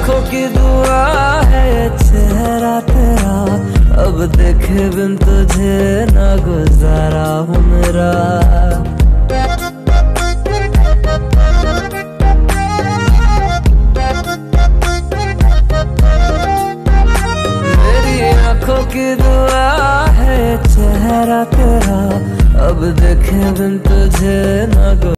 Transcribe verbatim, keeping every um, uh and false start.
आंखों की दुआ है चेहरा तेरा, अब देखे बिन तुझे ना गुजारा हूँ मेरा। मेरी आंखों की दुआ है चेहरा तेरा, अब देखे बिन तुझे ना